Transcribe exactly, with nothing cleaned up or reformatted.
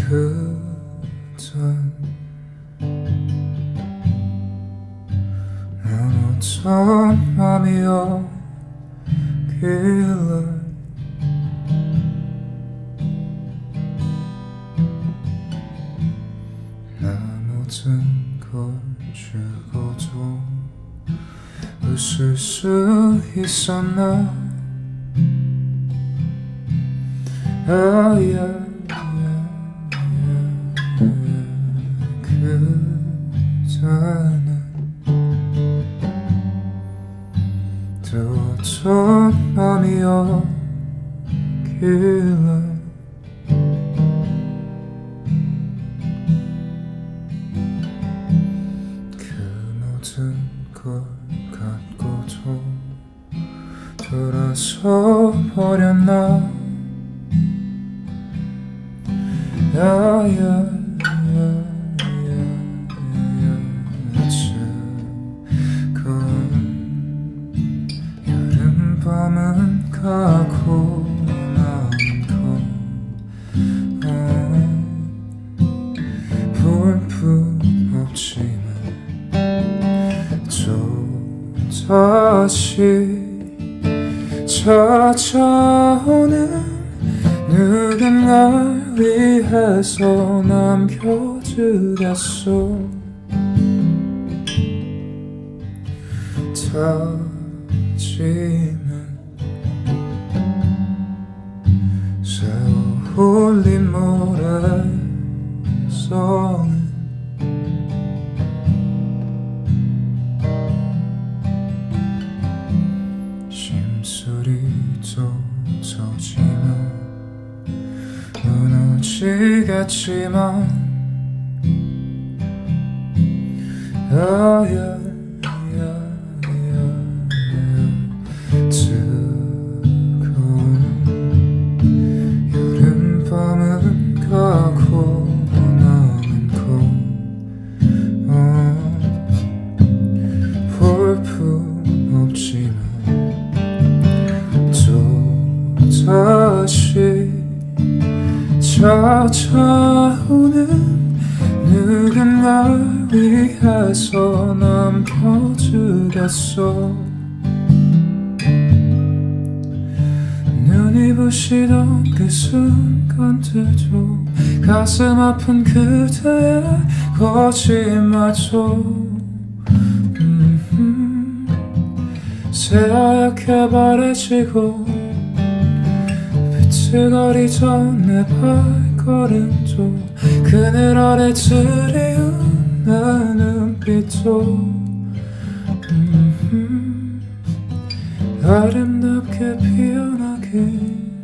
그땐 난 어떤 맘이었길래 모든 걸 주고도 웃을 수 있었나. 아, yeah, yeah, yeah. 그때는 또 어떤 맘이었길래 모든 걸 갖고도 돌아서 버렸나. 야, 야, 야, 야, 야, 지금 여름밤은 가고 남은 건 볼품 없지만 다시 찾아오는 누군가를 위해서 남겨두겠어. 다짐은 세워올린 모래성 소리도 터지면 무너지겠지만 아야 뜨거운 여름밤은 가고 남은 건 볼품 없지만 다시 찾아오는 누군가를 위해서 남겨두겠어. 눈이 부시던 그 순간들도 가슴 아픈 그대의 거짓말도 새하얗게 바래지고 빛을 가리던 내 발걸음도 그늘 아래 드리운 내 눈빛도 음, 아름답게 피어나길